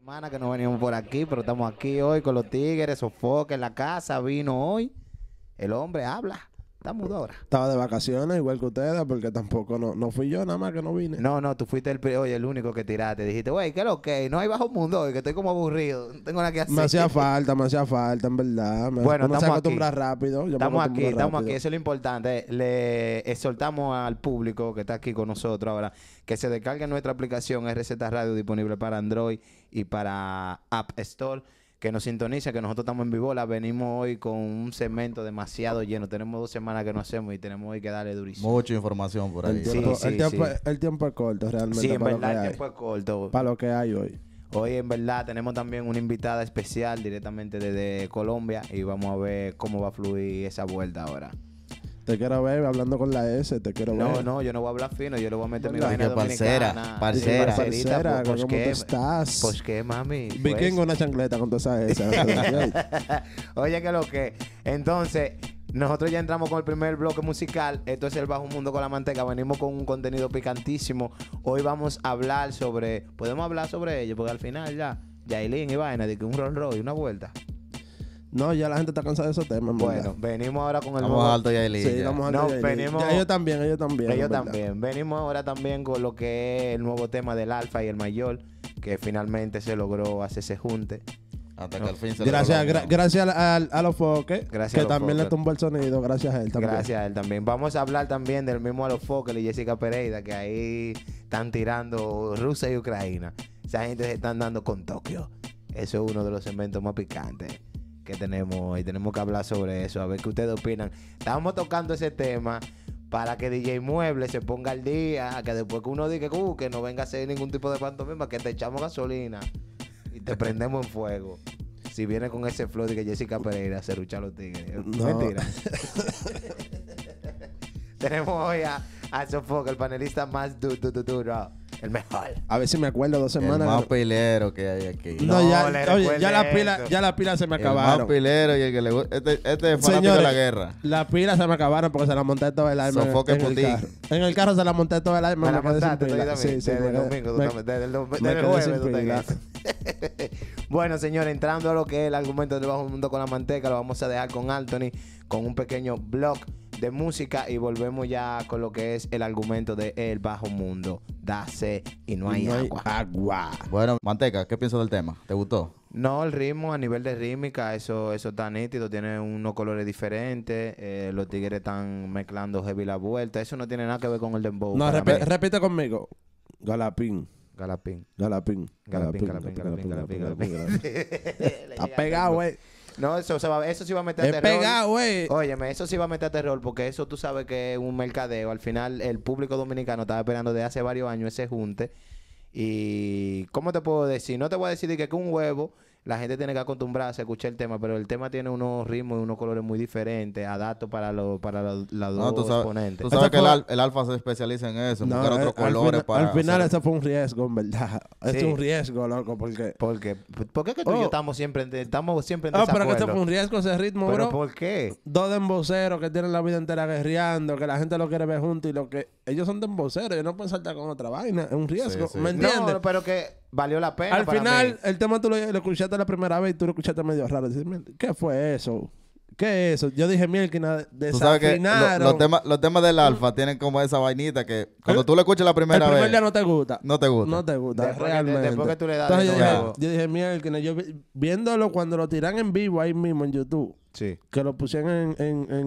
Semana que no veníamos por aquí, pero estamos aquí hoy con los tigres, Sofoque en la casa, vino hoy. El hombre habla, está mudo ahora. Estaba de vacaciones, igual que ustedes, porque tampoco no fui yo nada más que no vine. No, tú fuiste oye, el único que tiraste. Dijiste, güey, ¿qué es lo que? No hay bajo mundo hoy, que estoy como aburrido. No tengo nada que hacer. Me hacía falta, en verdad. Bueno, Uno se estamos acostumbra aquí. rápido. Yo me Estamos acostumbro estamos rápido. aquí, eso es lo importante. Le exhortamos al público que está aquí con nosotros ahora que se descargue nuestra aplicación RZ Radio disponible para Android y para App Store. Que nos sintonice, que nosotros estamos en Vivola. Venimos hoy con un segmento demasiado lleno. Tenemos 2 semanas que no hacemos y tenemos hoy que darle durísimo. Mucha información por ahí. El tiempo es corto, realmente. Sí, en para lo verdad que el hay. tiempo es corto. Para lo que hay hoy. Hoy en verdad tenemos también una invitada especial directamente desde Colombia y vamos a ver cómo va a fluir esa vuelta ahora. Te quiero ver hablando con la S, te quiero ver. No, yo no voy a hablar fino, yo le voy a meter mi ¿Verdad? vaina Que parcera, dominicana. parcera. Parcera, pues ¿cómo tú estás? Pues qué, mami. Vi Pues. que en una chancleta con todas esas. Oye, que lo que. Entonces, nosotros ya entramos con el primer bloque musical. Esto es el Bajo Mundo con la Manteca. Venimos con un contenido picantísimo. Hoy vamos a hablar sobre. Podemos hablar sobre ello, porque al final ya. Yailin y vaina, de que un Rolls Royce, una vuelta. No, ya la gente está cansada de esos temas. en Bueno, verdad. venimos ahora con el Vamos nuevo. alto, Yailin. Sí, ya. vamos a No, ver. venimos- Ellos también. Ellos en verdad. también. Venimos ahora también con lo que es el nuevo tema del Alfa y el Mayor, que finalmente se logró hacerse junte. Hasta que al fin se Gracias, logró. gracias a los foques, Gracias a que los también le foques. tumbó el sonido, gracias a él también. Gracias a él también. Vamos a hablar también del mismo Alofoque y Jessica Pereira, que ahí están tirando Rusia y Ucrania. Esa gente se están dando con Tokio. Eso es uno de los segmentos más picantes que tenemos y tenemos que hablar sobre eso, a ver qué ustedes opinan. Estábamos tocando ese tema para que DJ Mueble se ponga al día, que después que uno diga que no venga a hacer ningún tipo de pantomima, que te echamos gasolina y te prendemos en fuego. Si viene con ese flow de que Jessica Pereira se rucha a los tigres. No. Mentira. Tenemos hoy a Sofoque, el panelista más duro, el mejor. A ver si me acuerdo 2 El semanas. más pilero que hay aquí. No, No, ya, le oye, recuerde ya eso. las pilas se me El más acabaron. pilero y el que le gusta. Este es fanático Señores, de la guerra. las pilas se me acabaron porque se las monté todo el alma Sofoque en el Putin. carro. En el carro se las monté todo el alma. Me la quedé sin montaste tú pila. también. Sí, sí, Desde el me quedé- domingo, tú me- también. Desde el me desde el quedé jueves sin tú estás en pila. eso. Bueno, señores, entrando a lo que es el argumento del Bajo Mundo con la Manteca, lo vamos a dejar con Anthony, con un pequeño blog de música y volvemos ya con lo que es el argumento de El Bajo Mundo. Dase y no hay agua. agua. Bueno, Manteca, ¿qué piensas del tema? ¿Te gustó? No, el ritmo a nivel de rítmica, eso está nítido, tiene unos colores diferentes, los tigres están mezclando heavy la vuelta, eso no tiene nada que ver con el dembow. No, para mí. repite conmigo. Galapín. Galapín. Galapín. Galapín, galapín, galapín, galapín, galapín. Está pegado, güey. No, eso sí va a meter a Es terror. pegado, güey. Óyeme, eso sí va a meter a terror porque eso tú sabes que es un mercadeo. Al final, el público dominicano estaba esperando desde hace varios años ese junte. Y, ¿cómo te puedo decir? No te voy a decir de que un huevo, la gente tiene que acostumbrarse a escuchar el tema, pero el tema tiene unos ritmos y unos colores muy diferentes, adaptos para los No, dos exponentes. tú sabes Eso que fue- el alfa se especializa en eso, en No, buscar otros al colores final, para. al final hacer- eso fue un riesgo, en verdad. Sí. Es un riesgo, loco, porque... ¿Por qué? ¿Por qué que tú y yo Oh. estamos siempre en pero que desacuerdo? esto fue un riesgo ese ritmo, ¿Pero bro. por qué? 2 demboceros que tienen la vida entera guerreando, que la gente lo quiere ver juntos y lo que... Ellos son demboceros, ellos no pueden saltar con otra vaina. Es un riesgo, Sí, sí. ¿me entiendes? No, pero que valió la pena Al para final, mí. el tema tú lo escuchaste la primera vez y tú lo escuchaste medio raro. Dices, "Mierda, ¿qué fue eso? ¿Qué es eso?" Yo dije, mierda, Tú sabes que desafinaron. los temas del alfa tienen como esa vainita que cuando El- tú lo escuchas la El primera primer vez, día no te gusta. no te gusta. No te gusta, Después que- realmente. después que tú le das Entonces de yo dije, nuevo. mierda, yo viéndolo cuando lo tiran en vivo ahí mismo en YouTube, Sí. que lo pusieron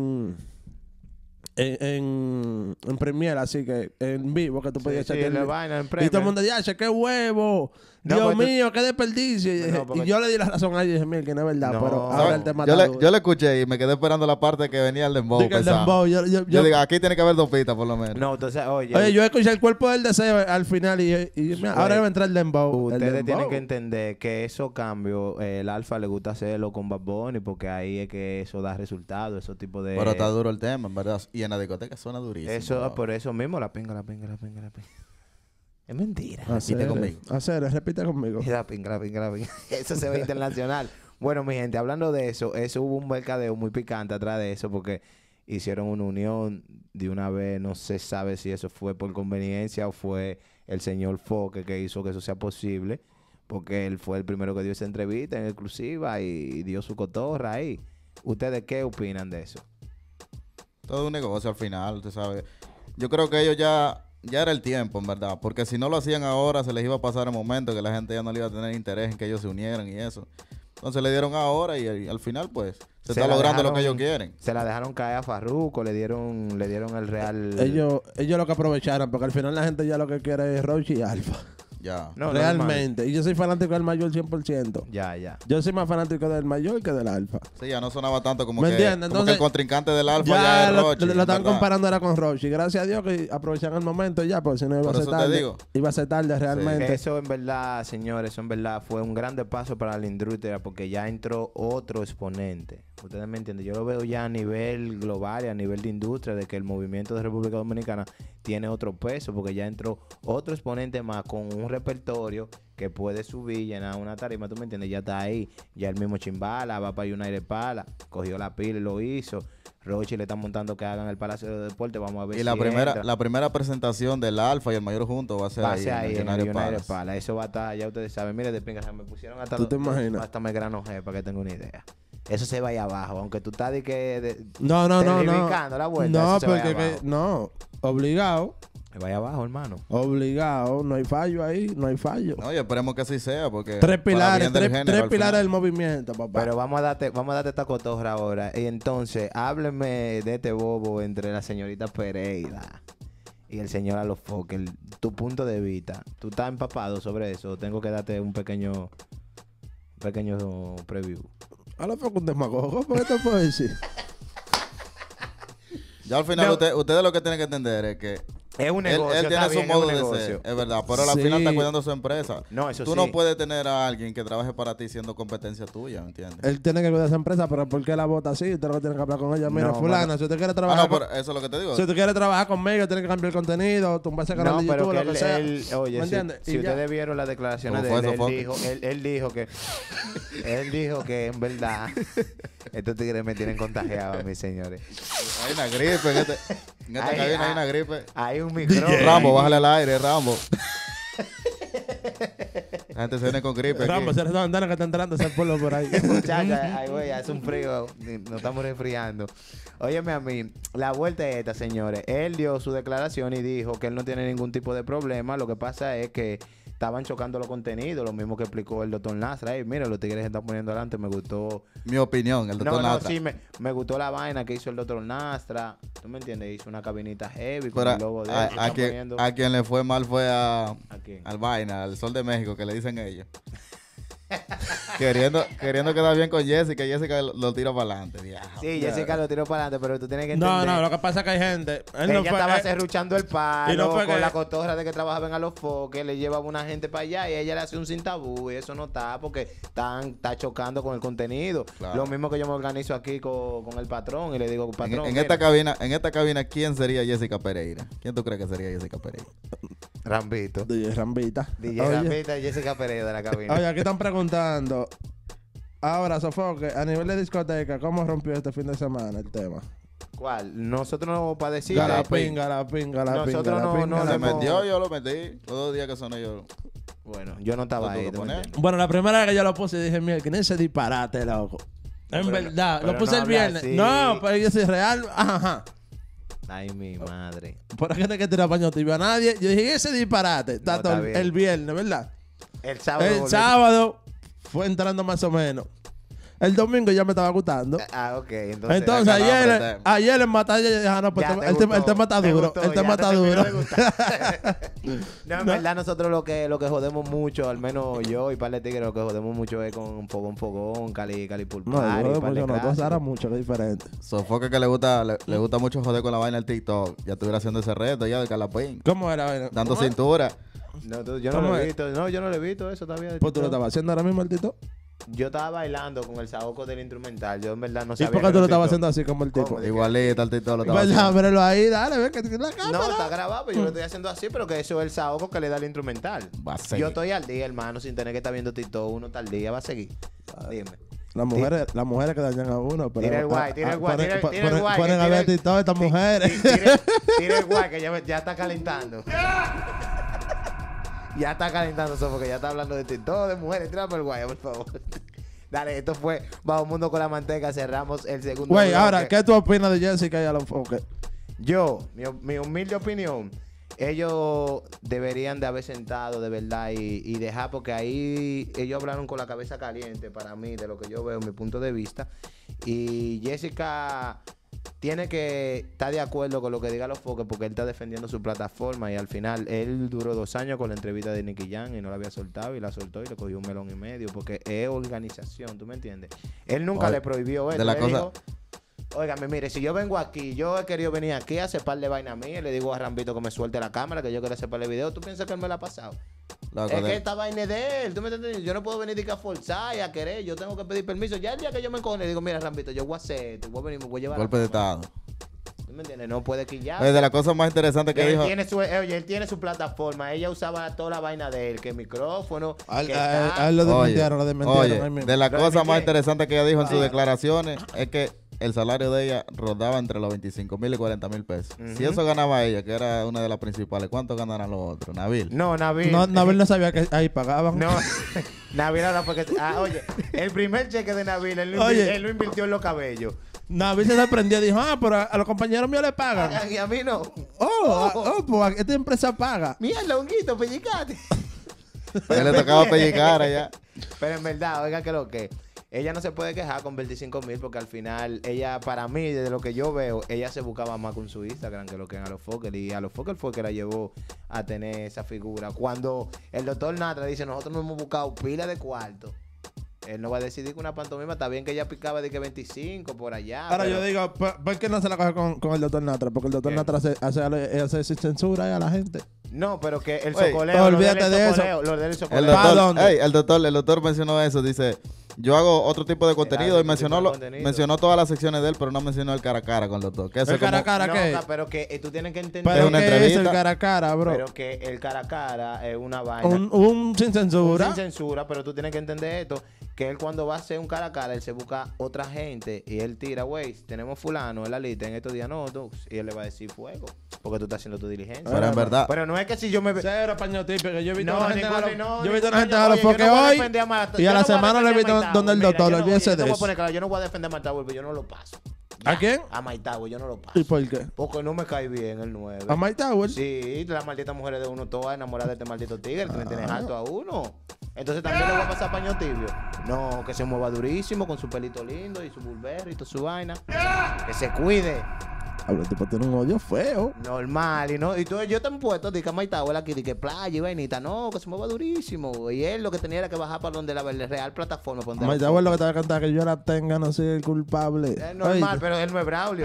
en Premiere, así que en vivo, que tú podías Sí, echarte la el- vaina en y premio. todo el mundo decía, "Che, qué huevo, No, Dios pues tú- mío, qué desperdicio." Y, No, dije- porque- y yo le di la razón a ellos y dije, mira, que no es verdad, No. pero ¿Sabes? ahora el tema yo, está le, duro. yo le escuché y me quedé esperando la parte que venía el dembow. Digo, el pesado. dembow, Yo digo, aquí tiene que haber 2 pistas por lo menos. No, entonces, oye, Oye, yo escuché el cuerpo del deseo al final y mira, ahora va a entrar el dembow. El ustedes dembow. tienen que entender que esos cambios, el Alfa le gusta hacerlo con Bad Bunny porque ahí es que eso da resultados, esos tipos de... Pero está duro el tema, en verdad. Y en la discoteca suena durísimo. Eso, bro. por eso mismo, la pinga. Es mentira. Repite conmigo. Repite conmigo. La pinga. Eso se ve internacional. Bueno, mi gente, hablando de eso hubo un mercadeo muy picante atrás de eso porque hicieron una unión de una vez. No se sabe si eso fue por conveniencia o fue el señor Foque que hizo que eso sea posible. porque él fue el primero que dio esa entrevista en exclusiva y dio su cotorra ahí. ¿Ustedes qué opinan de eso? Todo un negocio al final, usted sabe. Yo creo que ellos ya era el tiempo, en verdad. Porque si no lo hacían ahora, se les iba a pasar el momento que la gente ya no le iba a tener interés en que ellos se unieran y eso. Entonces le dieron ahora y al final, pues, se está logrando lo que ellos quieren. Se la dejaron caer a Farruko, le dieron el real... Ellos lo que aprovecharon, porque al final la gente ya lo que quiere es Roche y Alfa. Ya. No, Realmente. Y yo soy fanático del mayor 100%. Ya. Yo soy más fanático del mayor que del Alfa. Sí, ya no sonaba tanto como, ¿Me que, entiendes? como que el Entonces, contrincante del Alfa ya es Rochi. lo están ¿verdad? comparando ahora con Roche. Y gracias a Dios que aprovechan el momento ya, porque si no iba a Por ser eso te tarde. digo. Iba a ser tarde realmente. Eso en verdad, señores, eso en verdad fue un grande paso para la industria porque ya entró otro exponente. Ustedes me entienden, yo lo veo ya a nivel global y a nivel de industria de que el movimiento de República Dominicana tiene otro peso porque ya entró otro exponente más con un repertorio que puede subir, llenar una tarima, tú me entiendes, ya está ahí. Ya el mismo Chimbala va para United Pala, cogió la pila y lo hizo. Rochi le está montando que hagan el Palacio de Deportes, vamos a ver Y si la primera presentación del Alfa y el mayor junto va a ser ahí en el United Palace. Pala. Eso va a estar, ya ustedes saben. Mire, de pinga, me pusieron hasta ¿Tú te imaginas? hasta me grano G para que tenga una idea. Eso se va ahí abajo, aunque tú estás de que No. terrificando la vuelta. No, eso se va ahí porque abajo. No. Obligado. Se va ahí abajo, hermano. Obligado. No hay fallo ahí. No hay fallo. No, y esperemos que así sea, porque... Tres pilares, para bien del género, tres al pilares final. del movimiento, papá. Pero vamos a darte esta cotorra ahora. Y entonces, hábleme de este bobo entre la señorita Pereira y el señor Alofoque. Tu punto de vista. ¿Tú estás empapado sobre eso? Tengo que darte un pequeño preview. A lo fue un demagogo, ¿por qué te puedo decir? Ya al final, No. ustedes lo que tienen que entender es que Es un él negocio. tiene está su bien, modo es un de negocio. ser, es verdad, pero al Sí. final está cuidando su empresa. No, eso Tú sí. no puedes tener a alguien que trabaje para ti siendo competencia tuya, ¿me entiendes? Él tiene que cuidar esa empresa, pero ¿por qué la vota así? Usted lo que tiene que hablar con ella. Mira, No, fulana, si usted quiere Ah, trabajar... no, pero eso es lo que te digo. Si tú quieres trabajar conmigo, tienes que cambiar el contenido, tumbarse canal No, de pero YouTube, que lo que sea. oye, ¿Me si entiendes? si Y ya. ustedes vieron las declaraciones de ¿Cómo él, fue eso, él dijo que él dijo que en verdad estos tigres me tienen contagiado a mí, señores. Hay una gripe en esta Ay, cabina, hay ah. una gripe. Hay un micrófono. Rambo, bájale al aire, Rambo. La gente se viene con gripe aquí. Rambo, se le está mandando que está entrando ese pueblo por ahí. Muchacha, ay, güey, hace un frío, nos estamos resfriando. Óyeme a mí, la vuelta es esta, señores. Él dio su declaración y dijo que él no tiene ningún tipo de problema. Lo que pasa es que estaban chocando los contenidos, lo mismo que explicó el doctor Nasra. Ey, mira, los tigres se están poniendo adelante, me gustó. Mi opinión, el doctor Natra. Sí, me gustó la vaina que hizo el doctor Nastra. ¿Tú me entiendes? Hizo una cabinita heavy con Pero el logo de él. Se están poniendo- a quien le fue mal fue ¿A quién? al Vaina, al Sol de México, que le dicen ellos. queriendo quedar bien con Jessica, y Jessica lo tira para adelante. Sí, Jessica lo tiró para adelante, pero tú tienes que No, entender. no, lo que pasa es que hay gente. Él Ella no fue, estaba él- serruchando el palo y no fue con que- la cotorra de que trabajaba en a los foques, le llevaba una gente para allá y ella le hace un sin tabú y eso no está porque está chocando con el contenido. Claro. Lo mismo que yo me organizo aquí con el patrón y le digo, patrón, En mira, esta cabina, ¿quién sería Jessica Pereira? ¿Quién tú crees que sería Jessica Pereira? Rambito. DJ Rambita. DJ Oye, Rambita y Jessica Pereira de la cabina. Oye, aquí están preguntando. Ahora, Sofoque, a nivel de discoteca, ¿cómo rompió este fin de semana el tema? ¿Cuál? Nosotros no para decir. Galapín. Nosotros no Se le hemos- metió, yo lo metí. Los 2 días que sonó yo. Bueno, yo no estaba ¿Tú ahí. lo ¿tú me pones? entiendes? Bueno, la primera vez que yo lo puse dije, mira, que ese disparate, loco. En Pero verdad, pero lo puse no el habla viernes. así. No, pero yo soy real. Ajá. Ay, mi madre. ¿Por qué te que tirar paño tibio a nadie? Yo dije, ese disparate. Está No, todo está bien. el viernes, ¿verdad? El sábado. El sábado fue entrando más o menos. El domingo ya me estaba gustando. Ah, ok. Entonces, Entonces ya ganamos el ayer, tema. ayer en batalla yo dije, ah, no, pues ya el te tema gustó, está te duro. gustó, El ya tema te está terminó duro. de gustar. No, en verdad nosotros lo que jodemos mucho, al menos yo y par de tigres, lo que jodemos mucho es con fogón, cali No, pulpar yo y par de no, clásicos. ahora mucho, que es diferente. Sofoque que le gusta mucho joder con la vaina del TikTok. Ya estuviera haciendo ese reto ya de Calapín. ¿Cómo era? Vaina? Dando ¿Cómo era? cintura. No, yo no ¿Cómo lo he es? visto. No, yo no lo he visto eso todavía. Pues tú lo estabas haciendo ahora mismo, el Tito. Yo estaba bailando con el saoco del instrumental. Yo en verdad no ¿Y sabía. por que qué tú era lo estabas TikTok. haciendo así como el tipo? ¿Cómo? Igualito al TikTok lo estaba ¿Verdad? haciendo. Pero ahí, dale, ve que tiene la cámara. No, está grabado, pero yo lo estoy haciendo así, pero que eso es el saoco que le da el instrumental. Va a seguir. Yo estoy al día, hermano, sin tener que estar viendo TikTok. Uno está al día, va a seguir. Dime. Las mujeres que dañan a uno, pero... Tira el guay, tira el guay, tira el guay, Ponen que a ver tira el- TikTok estas mujeres. Tira el guay que ya está calentando. Ya está calentando eso porque ya está hablando de ti. Todo de mujeres. Tírame el guaya, por favor. Dale, esto fue Bajo Mundo con la Manteca. Cerramos el segundo Güey, bloque. ahora, ¿qué tú opinas de Jessica y Alofoque? Yo, mi humilde opinión, ellos deberían de haber sentado de verdad y dejar, porque ahí ellos hablaron con la cabeza caliente para mí, de lo que yo veo, mi punto de vista. Y Jessica tiene que estar de acuerdo con lo que diga los foques, porque él está defendiendo su plataforma y al final él duró 2 años con la entrevista de Nicky Jam y no la había soltado y la soltó y le cogió 1,5 melones, porque es organización, ¿tú me entiendes? Él nunca Oye, le prohibió eso. de la Él cosa- dijo, óigame, mire, si yo vengo aquí, yo he querido venir aquí a hacer par de vaina mía y le digo a Rambito que me suelte la cámara, que yo quiero hacer par de videos, ¿tú piensas que él me la ha pasado? Loco, Es que de- esta vaina es de él, ¿tú me entiendes? Yo no puedo venir de que a forzar y a querer, yo tengo que pedir permiso. Ya el día que yo me encojone, digo, mira, Rambito, yo voy a hacer esto, voy a venir, me voy a llevar golpe la de cámara. estado. ¿Tú me entiendes? No puede quillar. Oye, de las cosas más interesantes que dijo. Él tiene su plataforma, ella usaba toda la vaina de él, que micrófono, A que él lo Oye, desmintieron, lo desmintieron. oye, ahí mismo. de las Lo cosas más desmintieron. interesantes que ella dijo en sus Ah. declaraciones es que el salario de ella rodaba entre los 25,000 y 40,000 pesos. Si Ujú. eso ganaba ella, que era una de las principales, ¿cuánto ganarán los otros? Nabil. No, Nabil. No, Nabil no sabía que ahí pagaban. No, Nabil ahora porque... oye, el primer cheque de Nabil, Oye. él lo invirtió en los cabellos. Nabil se sorprendió y dijo, pero a los compañeros míos le pagan. Y a mí no. Pues esta empresa paga. Mierda, honguito, pellicate. Que le tocaba pellicar allá. Pero en verdad, oiga que lo que... Ella no se puede quejar con 25,000 porque al final, ella, para mí, desde lo que yo veo, ella se buscaba más con su Instagram que lo que en Alofoque. Y Alofoque fue que la llevó a tener esa figura. Cuando el doctor Natra dice, nosotros nos hemos buscado pila de cuarto. Él no va a decidir que una pantomima, está bien que ella picaba de que 25 por allá. Ahora pero- yo digo, ¿por qué no se la coge con el doctor Natra? Porque el doctor Bien. Natra hace sin censura ahí a la gente. No, pero que el Oye, socoleo, olvídate de eso. Lo del El socoleo. ¿Pa' doctor, dónde? ey, el doctor mencionó eso, dice, yo hago otro tipo de contenido y otro tipo de contenido. mencionó todas las secciones de él, pero no mencionó el cara a cara con el doctor. Que eso ¿El es como- cara a cara No, qué? pero que tú tienes que entender... ¿Pero una qué es el entrevista. cara a cara, bro? Pero que el cara a cara es una vaina. Un sin censura. Sin censura, pero tú tienes que entender esto, que él cuando va a hacer un cara a cara, él se busca otra gente y él tira, güey, tenemos fulano en la lista en estos días, no, tú, y él le va a decir fuego, porque tú estás haciendo tu diligencia. Pero en verdad, Pero no es que si yo me... Cero paño típico. Yo he visto No, a una gente Nicole, a no, yo he visto a una Nicole, gente a los oye, yo foques no voy a hoy. defender a Marta, Y yo a la no voy a semana lo he defender visto a Maitá, donde el mira, doctor, yo no- olvídese yo de te voy a eso. poner claro, yo no voy a defender a Marta Wolf, yo no lo paso. ¿A quién? A Maitá, yo no lo paso. ¿Y por qué? Porque no me cae bien el 9. ¿A Mike Tower? Sí, las malditas mujeres de uno todas enamoradas de este maldito tigre que me tienes Ah. alto a uno. Entonces también le voy a pasar paño tibio. No, que se mueva durísimo con su pelito lindo y su bulbero y toda su vaina. Que se cuide. Habla, el tipo tiene un odio feo. Normal. Y no, y tú, yo te he puesto, di que Maitá aquí, di que playa y vainita. No, que se mueva durísimo. Y él lo que tenía era que bajar para donde la real plataforma. para donde Mike Tower lo que te va a contar que yo la tenga, no soy el culpable. Es normal, Oye, pero él no es Braulio.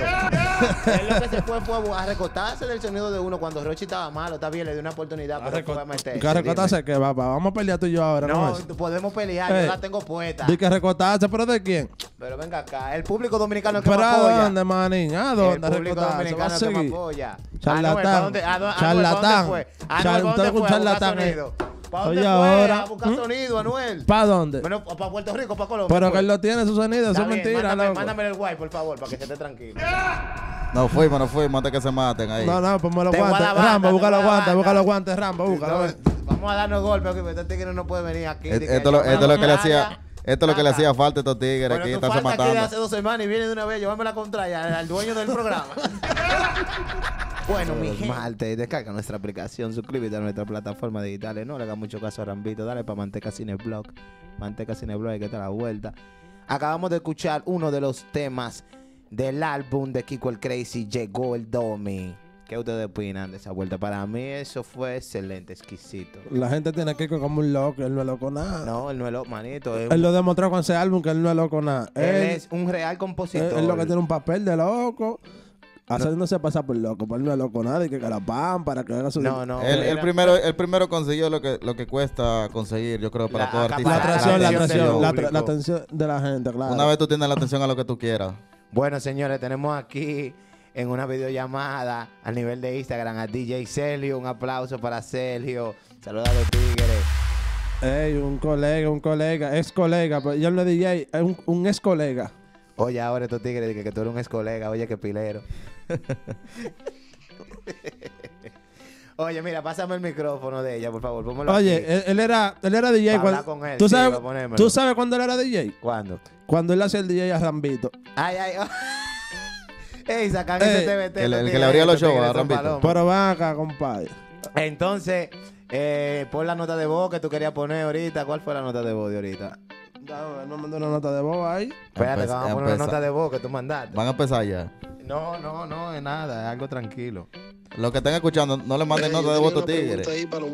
Él lo que se fue a recotarse del sonido de uno cuando Rochi estaba malo. Está bien, le dio una oportunidad, pero fue a meterse. que recotarse que va, vamos a pelear tú y yo ahora, ¿no? No, podemos pelear, Ey. yo la tengo puesta. Di que recotarse, pero ¿de quién? Pero venga acá, el público dominicano es que ¿Pero me a apoya. dónde, manín? ¿A dónde El público recotarse? Va a dominicano es que me seguir. apoya. Charlatán. Charlatán. Usted es un charlatán, ¿Para Oye, dónde fue? ahora, A buscar sonido, Anuel. ¿Para dónde? Bueno, para Puerto Rico, para Colombia. Pero que pues. él lo tiene, su sonido, eso Está es bien, mentira, loco. mándame el guay, por favor, para que se esté tranquilo. no fuimos antes que se maten ahí. No, pues me lo Te voy a guantes. dar banda, Rambo, te busca voy a los dar guantes, banda. busca los guantes, Rambo, búscalo. No, vamos a darnos golpes, porque este tigre no puede venir aquí. Esto es lo que le hacía, esto es lo que le hacía falta a estos tigres Pero aquí, tú están falta aquí de matando. hace 2 semanas y viene de una vez, llévame la contraria al dueño del programa. Bueno, mi gente. Martes, descarga nuestra aplicación, suscríbete a nuestra plataforma digital. No le hagas mucho caso a Rambito, dale para Manteca Cineblog. Manteca Cineblog, que está a la vuelta. Acabamos de escuchar uno de los temas del álbum de Kiko el Crazy, Llegó el Domi. ¿Qué ustedes opinan de esa vuelta? Para mí eso fue excelente, exquisito. La gente tiene que ir como un loco, él no es loco nada. No, él no es lo manito. Él lo demostró con ese álbum que él no es loco nada. Él es un real compositor. Él lo que tiene un papel de loco, haciéndose pasar por loco, pero él no es loco nada, y que la pan para que haga su... No, no. El era- primero consiguió lo que cuesta conseguir, yo creo, para La todo artista. La acaparar atracción, la atención del atracción, público. la atención de la gente, claro. Una vez tú tienes la atención a lo que tú quieras. Bueno, señores, tenemos aquí en una videollamada a nivel de Instagram a DJ Sergio. Un aplauso para Sergio. Saludos a los tigres. Ey, un colega, ex colega, pero yo no es DJ, es un ex colega. Oye, ahora estos tigres dicen que tú eres un ex colega. Oye, qué pilero. Oye, mira, pásame el micrófono de ella, por favor. Pónmelo Oye, aquí. él era DJ. Pa' hablar con él, ¿Tú sí, sabes, pa' ponérmelo. ¿Tú sabes cuándo él era DJ? ¿Cuándo? Cuando él hacía el DJ a Rambito. Ay, ay, oh. Ey, sacan ese TVT. el que le abría los shows a Rambito. Rambito. Pero van acá, compadre. Entonces, pon la nota de voz que tú querías poner ahorita. ¿Cuál fue la nota de voz de ahorita? Él me mandó una nota de voz ahí. Espérate, que vamos a poner la Empeza. nota de voz que tú mandaste. Van a empezar ya. No, es nada, es algo tranquilo. Los que están escuchando, no le manden nota de voz a estos tigres.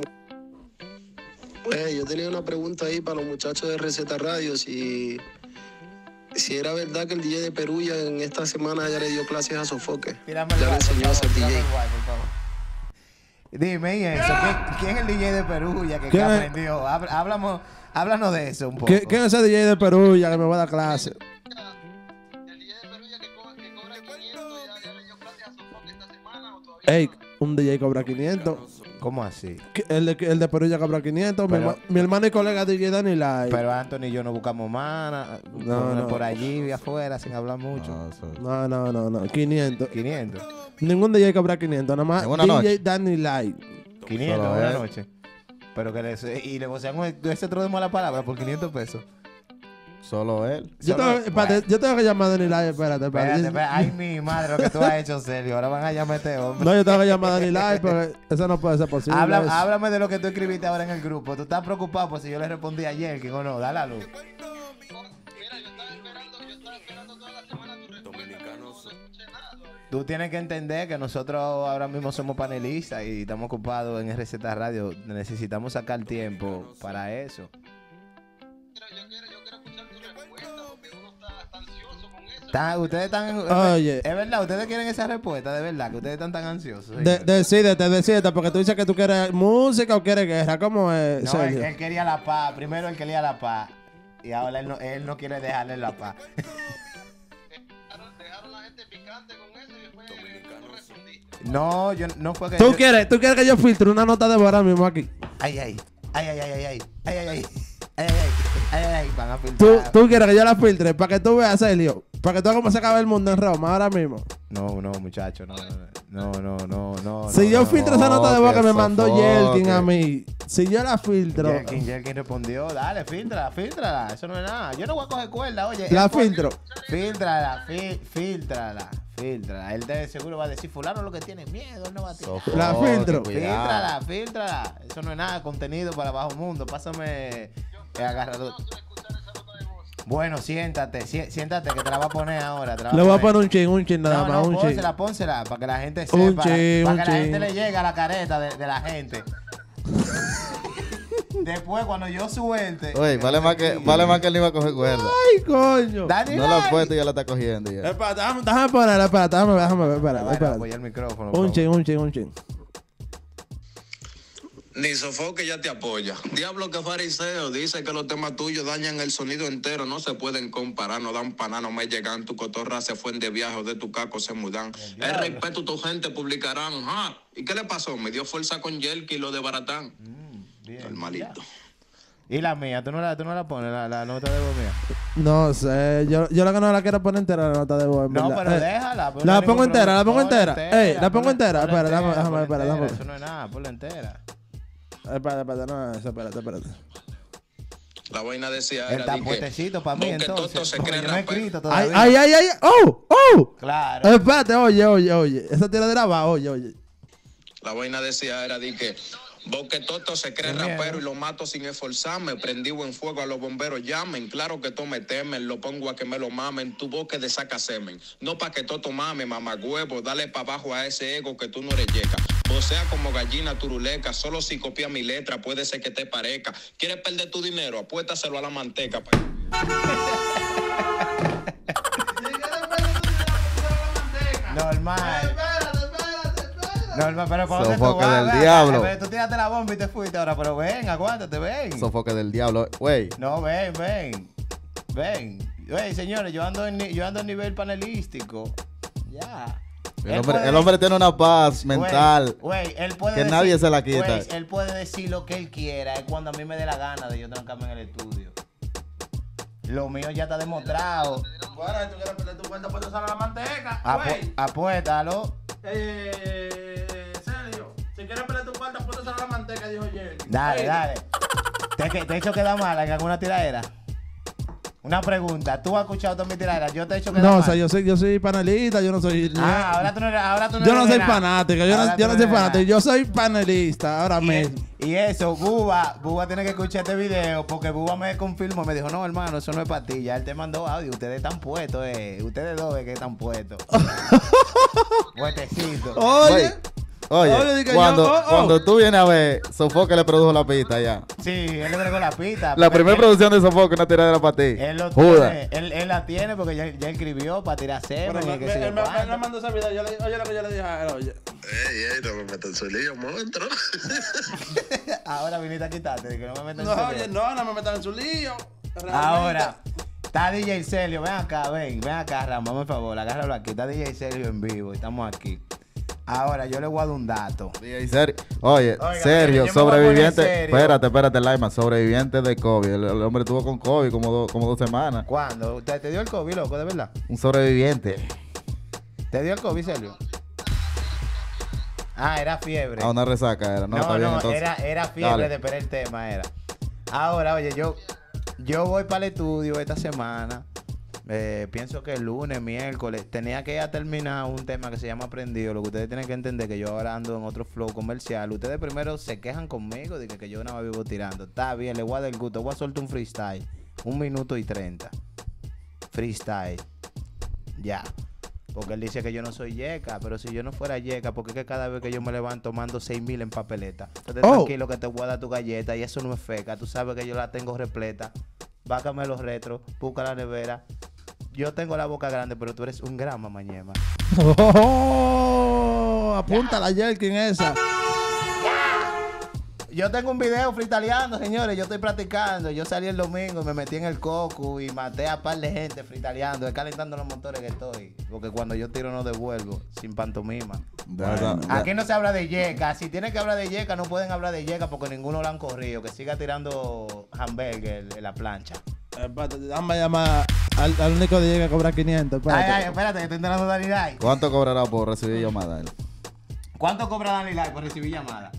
Yo tenía una pregunta ahí para los muchachos de Receta Radio, si era verdad que el DJ de Perulla en esta semana ya le dio clases a Sofoque. Tírame el Ya le guay, por enseñó a ser favor, tírame DJ. el guay, por favor. Dime, ¿y eso? ¿Quién es el DJ de Perulla que ¿Quién es? aprendió? Háblanos de eso un poco. ¿Quién es ese DJ de Perulla que me va a dar clase? El DJ de Perulla que cobra 500, ya le dio clases a Sofoque esta semana o todavía Ey, un DJ cobra 500. ¿Cómo así? El de Perulla cobra 500. Pero- Mi hermano y colega DJ Danny Live. Pero Anthony y yo no buscamos mana. No. Por allí afuera sin hablar mucho. No, No. 500. 500. Ningún DJ cobra 500. Nada más En una DJ noche. Danny Live. 500 Solo en una él. noche. Pero que y negociamos ese otro de mala palabra por 500 pesos. Solo él. Yo Solo- tengo, espérate, yo tengo que llamar a Danny Live. Espérate. Ay, mi madre, lo que tú has hecho, Sergio. Ahora van a llamar a este hombre. No, yo tengo que llamar a Danny Live, pero eso no puede ser posible. eso. Háblame de lo que tú escribiste ahora en el grupo. ¿Tú estás preocupado por si yo le respondí ayer, que o no? Dale a luz. Mira, yo estaba esperando toda la semana tu respuesta, no escuché nada. Tú tienes que entender que nosotros ahora mismo somos panelistas y estamos ocupados en RZ Radio. Necesitamos sacar tiempo para eso. Yo quiero escuchar tu respuesta porque uno está ansioso con eso. Ustedes están... Oye. Es verdad, ustedes quieren esa respuesta, de verdad, que ustedes están tan ansiosos. Decídete, porque tú dices que tú quieres música o quieres guerra. ¿Cómo es, No, Sergio? él quería la paz. Primero él quería la paz. Y ahora él no quiere dejarle la paz. Dejaron la gente picante con eso y después no respondiste. No, yo no fue que... ¿Tú quieres que yo filtre una nota de voz ahora mismo aquí? Ay. Van a filtrar. ¿Tú quieres que yo la filtre para que tú veas, Sergio? Para que tú veas cómo se acaba el mundo en Roma ahora mismo. No, muchacho, no. Si yo filtro esa nota de voz que me mandó sofoque. Yelkin a mí, si yo la filtro, Yelkin respondió, dale, fíltrala, eso no es nada. Yo no voy a coger cuerda, oye. la él fue- filtro. Fíltrala. Él de seguro va a decir, fulano lo que tiene miedo, él no va a tirar. Sofoque, La filtro. cuidado. Fíltrala. Eso no es nada, contenido para bajo mundo. Pásame agarrador. Bueno, siéntate que te la va a poner ahora. Le voy a poner un chin nada más, un chin. Pónsela, para que la gente sepa. Un chin, para que un la chin. gente le llegue a la careta de la gente. Después, cuando yo suelte. Oye, vale más que él no iba a coger cuerda. Ay, coño. Dani, No la ha puesto y ya la está cogiendo ya. Espérate, déjame ponerla, espérate, déjame ver, espérate. Apoya el micrófono. por Un favor. chin. Ni Sofoque ya te apoya. Diablo que fariseo, dice que los temas tuyos dañan el sonido entero, no se pueden comparar, no dan paná, no me llegan, tu cotorra se fue de viaje o de tu caco se mudan. El respeto tu gente publicarán. ¿Y qué le pasó? Me dio fuerza con Yelki y lo de Baratán. Bien, Normalito. ya. Y la mía, tú no la pones, la nota de voz mía. No sé, yo lo que no la quiero poner entera la nota de voz. en No, verdad. pero déjala. pues, La no hay pongo ningún entera, la pongo problema. entera. Ponla Ey, la pongo ponla entera. ponla Espera, déjame ponla ver, entera. déjame. Eso no es nada, ponla entera. Espérate, no, eso, espérate. La vaina decía Él era está de que puestecito para mí, Boque Toto entonces. se Porque cree yo no he rapero. escrito Ay, todavía. ¡Oh! Claro. Espérate, oye. Esa tiradera va, oye. La vaina decía era de que Boque Toto se cree Qué miedo. rapero y lo mato sin esforzarme. Prendido en fuego a los bomberos llamen. Claro que todo me temen, lo pongo a que me lo mamen. Tu boque de saca semen. No pa' que Toto mame, mamagüevo. Dale pa' abajo a ese ego que tú no eres yeca. Vocea como gallina turuleca. Solo si copia mi letra puede ser que te parezca. ¿Quieres perder tu dinero? Apuéstaselo a la manteca. Normal. Normal, pero cuando Sofoque del diablo. Tú tiraste la bomba y te fuiste ahora, pero ven, aguántate, ven. Sofoque del diablo. Güey, No, ven. Oye, señores, yo ando en nivel panelístico. Ya. el hombre tiene una paz mental. Güey, él puede que nadie se la quita. güey, él puede decir lo que él quiera. Es cuando a mí me dé la gana de yo trancarme en el estudio. Lo mío ya está demostrado. Bueno, tú quieres perder tu cuenta, pues te sale la manteca. Apuéstalo. Sergio, si quieres perder tu cuenta, manteca, dijo Jerry. Dale, dale. ¿Te he hecho quedar mal en alguna tiradera? Una pregunta. ¿Tú has escuchado todas mis tiraderas? Yo te he hecho quedar No, mal. o sea, yo soy panelista, yo no soy... Ahora tú no eres. Yo no soy nada. fanático, Ahora yo tú no soy eres nada. fanático, yo soy panelista ahora mismo. Y eso, Buba tiene que escuchar este video porque Buba me confirmó, me dijo, no, hermano, eso no es para ti. Ya él te mandó audio, ustedes están puestos, ustedes dos que están puestos. Puestecito. Oye, Oye, dije cuando tú vienes a ver, Sofoque le produjo la pista ya. Sí, él le agregó la pista. La porque primera él- producción de Sofoque, una tiradera para ti. Él lo Judas. tiene, él la tiene porque ya escribió para tirar pero semen y él que sé yo me cuánto. mandó ese video, oye lo que yo le dije a él, oye. Ey, no me metan su lío, monstruo. Ahora viniste a quitarte, de que no me metan No, en oye, serio. no me metan en su lío. Realmente. Ahora, está DJ Celio, ven acá, ven acá, Ramón, por favor, agárralo aquí. Está DJ Celio en vivo, estamos aquí. Ahora, yo le voy a dar un dato. Oye, Oiga, Sergio, yo me voy a sobreviviente. poner serio. Espérate, Laima, sobreviviente de COVID. El hombre estuvo con COVID como 2 semanas. ¿Cuándo? ¿Te dio el COVID, loco, de verdad? Un sobreviviente. ¿Te dio el COVID, Celio? Ah, era fiebre. A una resaca era. No, está bien, entonces. era fiebre Dale. de perder el tema, era. Ahora, oye, yo voy para el estudio esta semana. Pienso que el lunes, miércoles, tenía que ya terminar un tema que se llama Aprendido. Lo que ustedes tienen que entender que yo ahora ando en otro flow comercial. Ustedes primero se quejan conmigo de que yo nada más vivo tirando. Está bien, le voy a dar el gusto. Voy a soltar un freestyle. 1 minuto y 30. Freestyle. Ya. Porque él dice que yo no soy yeca, pero si yo no fuera yeca, porque es que cada vez que yo me levanto mando 6,000 en papeleta. Entonces tranquilo que te voy a dar tu galleta y eso no es feca. Tú sabes que yo la tengo repleta. Bácame los retros, busca la nevera. Yo tengo la boca grande, pero tú eres un gran mamañema. Apunta la Jerkin esa. Yo tengo un video freestyleando, señores. Yo estoy practicando. Yo salí el domingo y me metí en el coco y maté a par de gente freestyleando. Es calentando los motores que estoy. Porque cuando yo tiro no devuelvo, sin pantomima. Aquí no se habla de yeca. Si tienen que hablar de yeca, no pueden hablar de yeca porque ninguno lo han corrido. Que siga tirando hamburger en la plancha. Dame llamar al único de que cobra 500. Espérate, que estoy entrando a Dani Lai. ¿Cuánto cobrará por recibir llamada él? ¿Cuánto cobra Dani Lai por recibir llamada?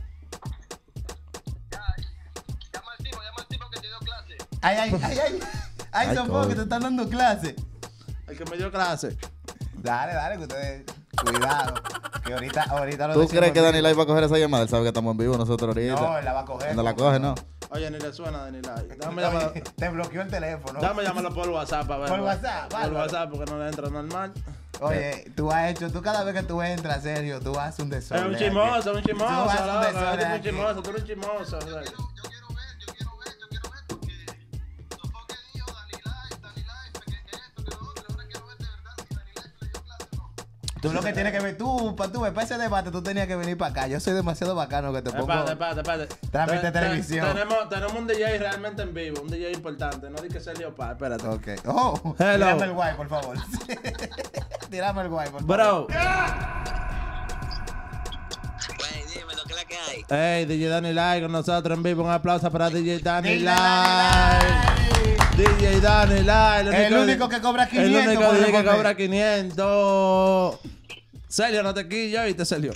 Llama al tipo que te dio clase. Ay, Sofó, que te están dando clase. El que me dio clase. Dale, que ustedes. Cuidado. Que ahorita lo ¿Tú decimos crees que en Dani vivo. Lai va a coger esa llamada? Él sabe que estamos en vivo nosotros ahorita. No, él la va a coger. Cuando la coge, no. Oye, ni le suena a Dani Lai. Déjame Oye, llamarlo. te bloqueó el teléfono. Déjame llamarlo por WhatsApp, a ver. Por WhatsApp, Por bárbaro. WhatsApp, porque no le entra normal. Oye, tú cada vez que tú entras, Sergio, tú haces un Es desorden. un chismoso, un Tú chismoso. haces un loco, desorden eres un aquí. chismoso, tú eres un chismoso. Yo quiero ver, porque Sofoque dijo Dani Lai, que esto, que lo otro. Ahora quiero ver de verdad si Dani Lai le dio clase o no. Tú lo que tienes que ver, para ese debate, tú tenías que venir para acá. Yo soy demasiado bacano que te pongo. Espérate. Trámite de televisión. Tenemos un DJ realmente en vivo, un DJ importante. No di que sea Leopard, espérate. Ok. Oh, Hello. tírame el guay, por favor. Tírame el guay, por favor. Bro, Güey, dime lo que es la que hay. hey, DJ Dani Lai con nosotros en vivo. Un aplauso para DJ Dani Dile, Lai. Dani Lai. DJ Dani Lai. El único que cobra 500 El único por DJ que responder. cobra 500. Celio, no te quillo, ¿viste, Celio?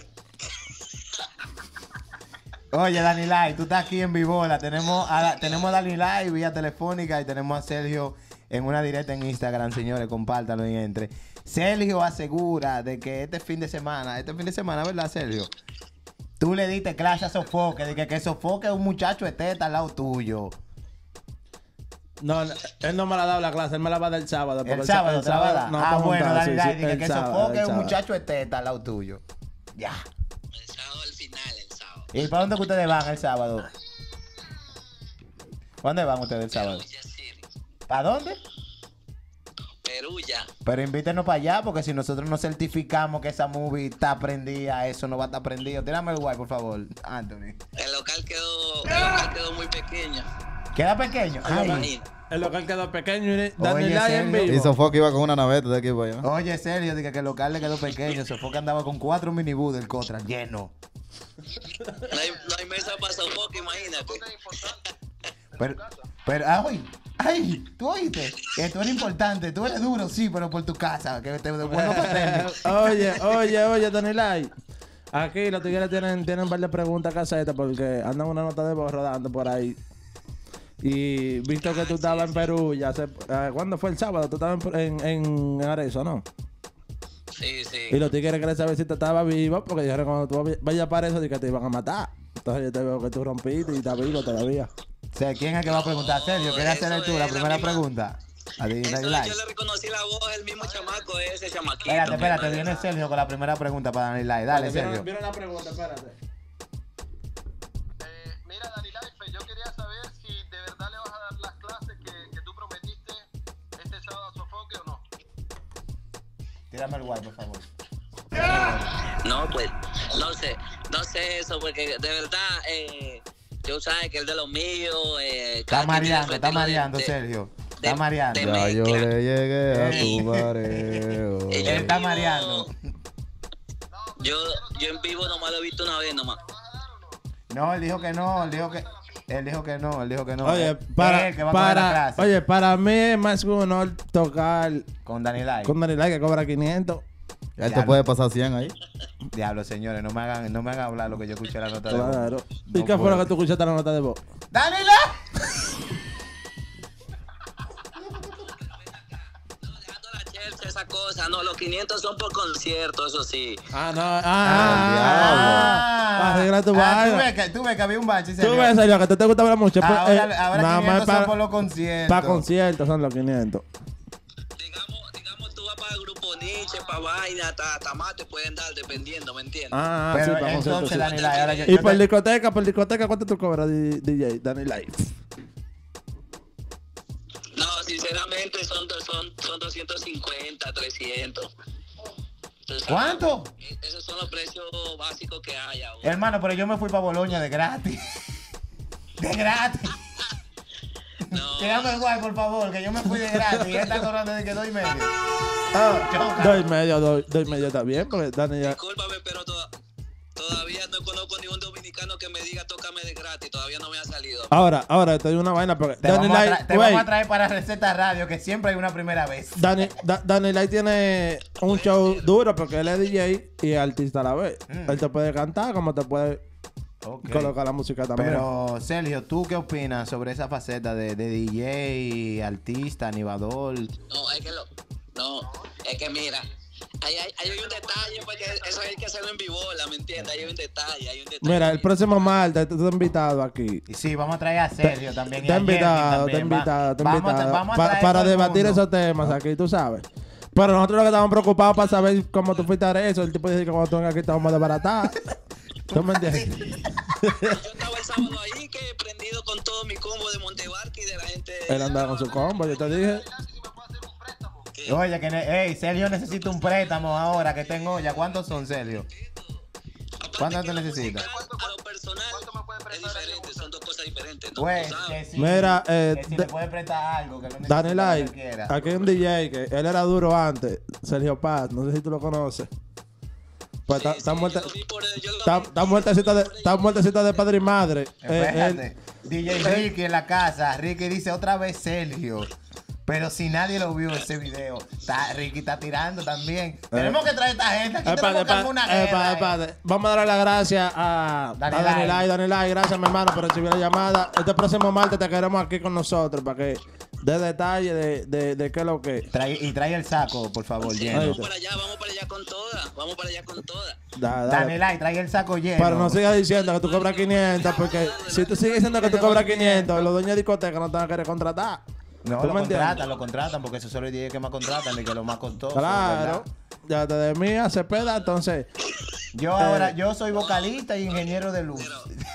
Oye, Dani Lai, tú estás aquí en Vivola. Tenemos a Dani Lai vía telefónica y tenemos a Sergio en una directa en Instagram, señores. Compártanlo y entre. Sergio asegura de que este fin de semana, ¿verdad, Sergio? Tú le diste clase a Sofoque, de que Sofoque es un muchacho esteta al lado tuyo. No, él no me la ha dado la clase, él me la va a dar el sábado. porque El sábado te la va a dar. no, Ah, para bueno, juntar, Dani sí, Lai, sí, dije el que sábado, Sofoque el es un sábado. muchacho esteta al lado tuyo. Ya. El sábado al final, el sábado. ¿Y para dónde que ustedes van el sábado? ¿Dónde van ustedes el sábado? Perugia City. ¿Para dónde? Perugia. Pero invítenos para allá, porque si nosotros no certificamos que esa movie está prendida, eso no va a estar prendido. Tírame el guay, por favor, Anthony. El local quedó muy pequeño. ¿Queda pequeño? Ay. Imagina. El local quedó pequeño y Dani Oye, Lai en Sergio. Y vivo. Sofoque iba con una naveta de aquí para allá. Oye, Sergio, dije que el local le quedó pequeño. Sofoque andaba con 4 minibús del Cotran lleno. No hay mesa para Sofoque, imagínate. Pero, ay, tú oíste, que tú eres importante, tú eres duro, sí, pero por tu casa, que te devuelvo para tenis. Oye, Dani Lai. Aquí los tigres tienen un par de preguntas que hacerte porque andan una nota de voz rodando por ahí. Y visto que tú estabas en Perú, ya hace... ¿cuándo fue el sábado? Tú estabas en Arezzo, ¿no? Sí, sí. Y los tigres quieren saber si tú estabas vivo porque dijeron cuando tú vayas para eso, que te iban a matar. Entonces yo te veo que tú rompiste y estás vivo todavía. O sea, ¿quién es el que va a preguntar? Sergio, ¿quieres Eso hacer tú es la la primera misma- pregunta? Adivina Eso, Live. yo le reconocí la voz, el mismo chamaco, ese chamaquito. Espérate, viene Sergio con la primera pregunta para Dani Live. Dale, Sergio. Vieron la pregunta, espérate. Mira, Dani Life, yo quería saber si de verdad le vas a dar las clases que tú prometiste este sábado a Sofoque o no. Tírame el guay, por favor. No, pues, no sé eso, porque de verdad, yo sabes que el de los míos... Está mareando, Sergio. Está mareando. Ya yo le llegué a tu mareo. Él está mareando. Yo en vivo nomás lo he visto una vez nomás. No, él dijo que no. Él dijo que no. Oye, Es él que va a coger la clase. oye, para mí es más que un honor tocar Con Dani Live. con Dani Lai, que cobra 500. Él te puede pasar 100 ahí. Diablo, señores, no me hagan hablar lo que yo escuché en la nota de voz. Claro. ¿Y No qué fue lo puedo. que tú escuchaste en la nota de voz? ¡Dani Live! Dejando la chercha, esa cosa, no, los 500 son por concierto, eso sí. Arregla tu vaina. Tú ves que había un bache, Tú Sergio. ves, serio, que te gusta hablar mucho. Pues, Ahora nada 500 más son por los conciertos. para conciertos son los 500. Digamos, tú vas para el grupo Nietzsche, para vaina, hasta más te pueden dar dependiendo, ¿me entiendes? Pero sí, para conciertos. entonces, Sí. Dani Live, ahora yo Y te- por discoteca, ¿cuánto tú cobras, DJ Dani Live? No, sinceramente son 250, 300. Entonces, ¿Cuánto? esos son los precios básicos que hay ahora. Hermano, pero yo me fui para Boloña de gratis. De gratis. No, Tírame el guay, por favor, que yo me fui de gratis. Y él está cobrando de que 2.5. Doy medio está bien, porque Dani ya... discúlpame, pero todavía no conozco ningún dominicano que me diga tócame de gratis. Todavía no me ha salido. Ahora, te doy una vaina porque Te Dani vamos a Live, tra- te vamos a traer para Receta Radio, que siempre hay una primera vez. Dani Live tiene un show duro porque él es DJ y es artista a la vez. Él te puede cantar como te puede Ok. colocar la música también. Pero, Sergio, ¿tú qué opinas sobre esa faceta de DJ, artista, animador? No, es que mira, hay un detalle, porque eso hay que hacerlo en vivola, ¿me entiendes? Hay un detalle. Mira, el próximo martes tú estás invitado aquí. Y sí, vamos a traer a Sergio también. y Te a he invitado, Jerkin también. Vamos a traer para todo el debatir mundo. esos temas aquí, tú sabes. Pero nosotros lo que estamos preocupados para saber cómo tú fuiste a eso. El tipo dice que cuando tú vengas aquí te vamos a desbaratar. ¿Tú me entiendes? Yo estaba el sábado ahí, que he prendido con todo mi combo de Montebarque y de la gente. Él andaba con su combo, yo te dije. Oye, hey, Sergio necesita un préstamo ahora que tengo ya. ¿Cuántos son, Sergio? ¿Cuánto Aparte tú que necesitas? A lo personal es diferente, son dos cosas diferentes. ¿no? Pues, Tú que sabes. si, Mira, que si le puede prestar algo, que lo necesita Dani cuando Live, quiera. aquí hay un DJ que él era duro antes, Sergio Paz, no sé si tú lo conoces. Pues Sí, está sí, muerta. yo lo vi por- yo lo Está vi muertecita de padre y madre. Espérate. DJ Ricky en la casa. Ricky dice otra vez Sergio. Pero si nadie lo vio ese video, Ricky está tirando también. Tenemos que traer a esta gente. Aquí tenemos que armar una guerra. Vamos a darle las gracias a Dani Dani Lai. Lai. Gracias, mi hermano, por recibir la llamada. Este próximo martes te queremos aquí con nosotros para que dé detalle de qué es lo que. Trae el saco, por favor, Sí, lleno. vamos para allá con todas. Dani Lai, trae el saco lleno. Pero no sigas diciendo que tú cobras 500, porque si tú sigues diciendo que tú cobras 500, los dueños de discoteca no te van a querer contratar. No, ¿Tú lo me entiendes? contratan, porque esos son los DJ que más contratan y que lo más costoso. Claro. Ya te de mí, Cepeda, entonces. Yo soy vocalista y ingeniero de luz.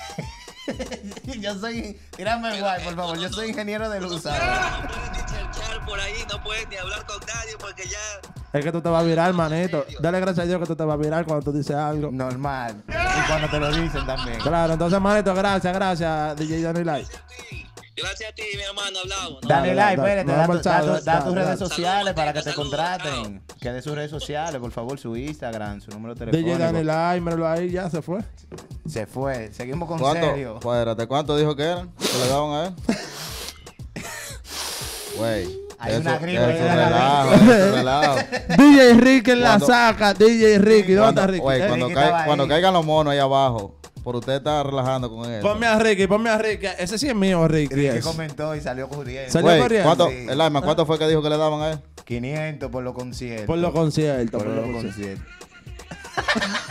Tírame el guay, por favor. Yo soy ingeniero de luz ahora. No puedes ni cherchar por ahí, no puedes ni hablar con nadie porque ya. Es que tú te vas a virar, manito. Dale gracias a Dios que tú te vas a virar cuando tú dices algo. Normal. Y cuando te lo dicen también. Claro, entonces, manito, gracias, DJ Dani Lai. Gracias a ti, mi hermano, hablamos. ¿no? Dale like, dale, espérate, nos vamos al da tus sábado, redes dale. sociales para que te Saludos, contraten. Que dé sus redes sociales, por favor, su Instagram, su número telefónico. DJ Dani Lai, míralo ahí, ya se fue. Se fue. Seguimos con ¿Cuánto? Sergio. Espérate, ¿cuánto dijo que eran? ¿Que le daban a él? Güey. Hay Eso, una eso gripe. es un relajo, eso es un relajo. DJ Ricky en la Cuando- saca. DJ Ricky. ¿Dónde Cuando, está Ricky? oye, cuando, Ricky estaba cuando ahí. caigan los monos ahí abajo, por usted está relajando con él. Ponme a Ricky, ponme a Ricky. Ese sí es mío, Ricky. Ricky es. comentó y salió corriendo. Salió Güey, corriendo. ¿cuánto, Sí. el alma, ¿cuánto fue que dijo que le daban a él? 500 por los conciertos. Por los conciertos. Por por los los conciertos. conciertos.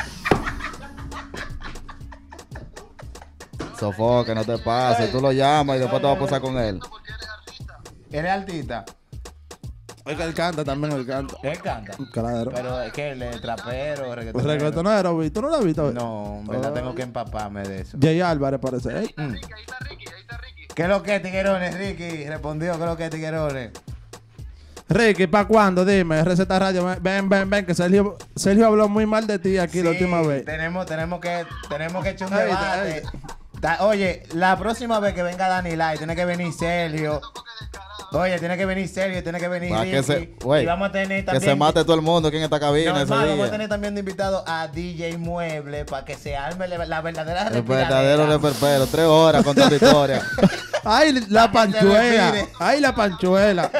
Sofoque, no te pases. Tú lo llamas y después te vas a pasar con él. Porque eres artista. ¿Eres artista? Es que él canta también, él canta. Él canta. Claro. Pero es que él es trapero, reggaetonero. Reggaetonero, ¿vi? ¿Tú no lo has visto? No, en verdad tengo que empaparme de eso. Jay Álvarez parece. Mm. Ricky, ahí está Ricky, ahí está Ricky. ¿Qué es lo que es, tiguerones? Ricky respondió, ¿qué es lo que es, tiguerones? Ricky, ¿para cuándo? Dime, Receta Radio. Ven, que Sergio habló muy mal de ti aquí la última vez. Tenemos que echar un Ahí, debate. Oye, la próxima vez que venga Dani Light, tiene que venir Sergio. Oye, tiene que venir Sergio, tiene que venir Para Ricky. que se, güey, y vamos a tener que también... se mate todo el mundo aquí en esta cabina ese Normal, vamos a día. tener también de invitado a DJ Mueble para que se arme la verdadera El verdadero respiradera. reperpero, 3 horas contando historia. Ay, la Para que se panchuela. respire. Ay, la panchuela.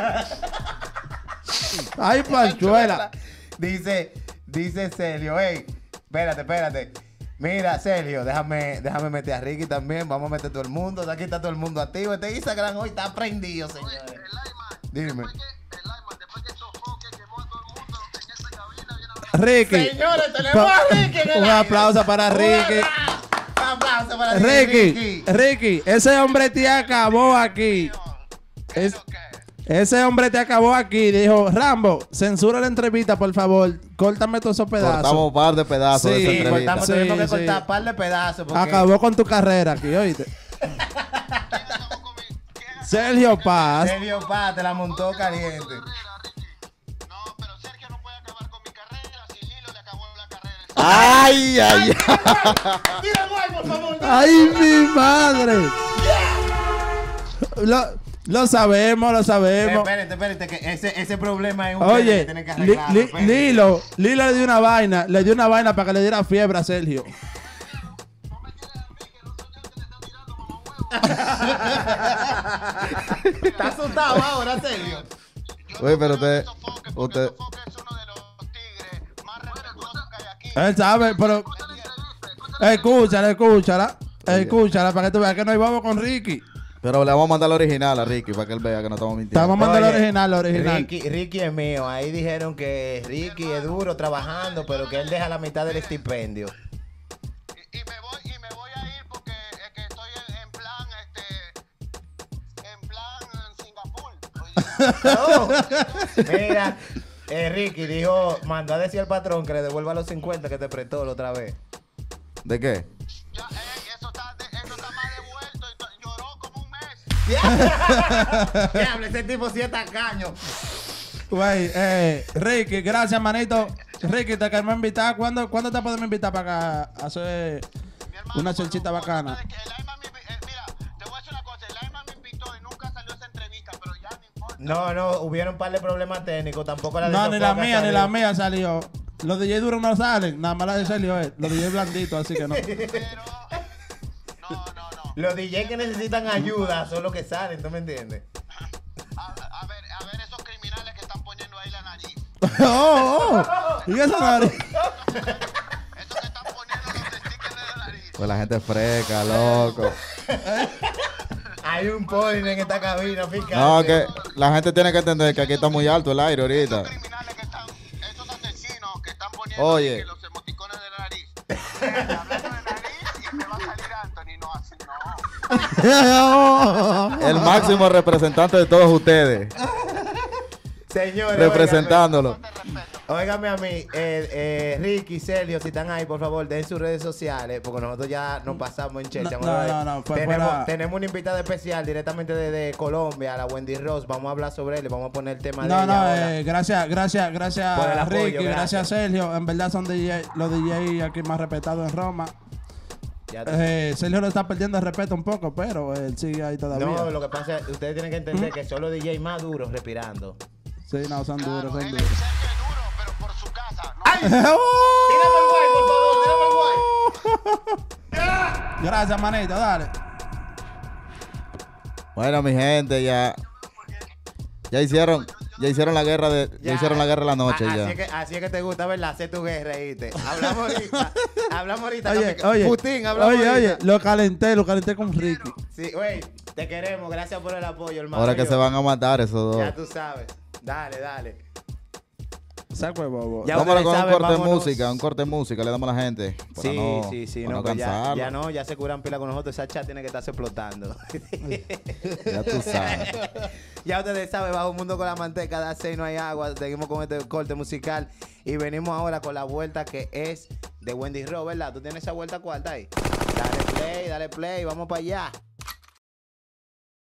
Ay, panchuela. Dice Sergio, hey, espérate. Mira, Sergio, déjame meter a Ricky también. Vamos a meter todo el mundo. Aquí está todo el mundo activo. Este Instagram hoy está prendido, señores. El Lyman. Dime. Después que Sofoque quemó a todo el mundo en esa cabina, viene a hablar. Ricky. Señores, tenemos a Ricky en el Un aire. aplauso para Ricky. Un aplauso para Ricky, ese hombre te acabó aquí. Es- ese hombre te acabó aquí. Dijo, Rambo, censura la entrevista, por favor. Córtame todos esos pedazos. Cortamos un par de pedazos de Sí, esa Sí, entrevista. cortamos, Sí, tuvimos que sí. cortar un par de pedazos. Porque... Acabó con tu carrera aquí, oíste. Sergio Paz. Sergio Paz te la montó caliente. No, pero Sergio no puede acabar con mi carrera si Lilo le acabó la carrera. ¡Ay, ay! Tira el guay, por favor. ¡Ay, mi madre! Lo sabemos. Espérate, que ese problema es un Oye, que tienen que arreglarlo. espérate. Lilo le dio una vaina para que le diera fiebre a Sergio. Está asustado ahora, Sergio. Oye, pero usted... Sofoque es uno de los tigres más respetuosos que hay aquí. Él sabe, pero escúchala para que tú veas que no hay vamos con Ricky. Pero le vamos a mandar la original a Ricky para que él vea que no estamos mintiendo. Estamos mandando Oye, la original. Ricky es mío. Ahí dijeron que Ricky es duro trabajando, pero que él deja la mitad del estipendio. Y me voy a ir porque es que estoy en plan Singapur. Oye, Mira, Ricky mandó a decir al patrón que le devuelva los 50 que te prestó la otra vez. ¿De qué? ya, eso está más devuelto y lloró como un mes. Diablo, ese tipo sí es tacaño. Güey, Ricky, gracias, manito. Ricky, te queremos invitar. ¿Cuándo te podemos invitar para acá a hacer Mi hermano, una chelchita cuando bacana? el Ayman mira, te voy a decir una cosa, el Ayman me invitó y nunca salió esa entrevista, pero ya no importa. No, hubieron un par de problemas técnicos. Tampoco la de No, ni la Sofoca mía, salió. ni la mía salió. Los DJ duros no salen, nada más la de Sergio es. Los DJ blanditos, así que no. Pero, no. Los DJ que necesitan ayuda son los que salen, ¿tú me entiendes? A ver esos criminales que están poniendo ahí la nariz. ¿Y esa nariz? Esos que están poniendo los stickers de la nariz. Pues la gente es freca, loco. Hay un poli en esta cabina, fíjate. No, que la gente tiene que entender que aquí está muy alto el aire ahorita. Esos criminales que están, esos asesinos que están poniendo Oye. ahí los emoticones de la nariz. Hablando de nariz y me va a salir Anthony, no así, no. El máximo representante de todos ustedes. Señores, Representándolo. óigame a mí, Ricky, Sergio, si están ahí, por favor, den sus redes sociales, porque nosotros ya nos pasamos en Checha. No, fue fuera. Tenemos una invitada especial directamente desde Colombia, la Wendy Ross. Vamos a hablar sobre él y vamos a poner el tema de No, ella ahora. gracias Por el apoyo, Ricky, gracias. gracias Sergio. En verdad son los DJ aquí más respetados en Roma. Ya te- Sergio le está perdiendo el respeto un poco, pero él sigue ahí todavía. No, lo que pasa es que ustedes tienen que entender que son los DJ más duros respirando. Sí, no, son duros, son Él duros. es duro, pero por su casa. No, ¡Tírame el guay, por favor! ¡Tírame el guay! Gracias, manito, dale. Bueno, mi gente, ya Ya hicieron la guerra de la noche ya. Así es que te gusta, ¿verdad? Hacer tu guerra, ¿oíste? Hablamos ahorita. Oye, Putin, hablamos oye, ahorita. lo calenté con Ricky. Sí, güey, te queremos. Gracias por el apoyo, hermano. Ahora que se van a matar esos dos. Ya tú sabes. Dale. Saco de bobo. Ya Vámonos ustedes con saben, un corte de música, le damos a la gente. Para Sí, para no, pues cansarlo. ya se curan pila con nosotros. Esa chat tiene que estarse explotando. Ya tú sabes. Ya ustedes saben, bajo un mundo con la manteca, da 6, no hay agua. Seguimos con este corte musical y venimos ahora con la vuelta que es de Wendy Ro, ¿verdad? ¿Tú tienes esa vuelta cuarta ahí? Dale play, vamos para allá.